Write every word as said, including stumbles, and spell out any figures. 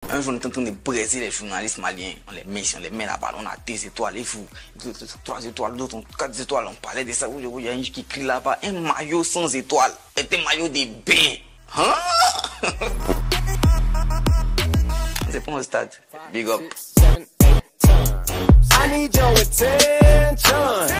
Un jour, on est en train de briser les journalistes maliens. On les met, on les met là-bas. On a des étoiles, les fous. Trois étoiles, d'autres ont quatre étoiles. On parlait de ça. Il y a un qui crie là-bas. Un maillot sans étoiles. C'est un maillot de bain. Hein? C'est pas un stade. Big up.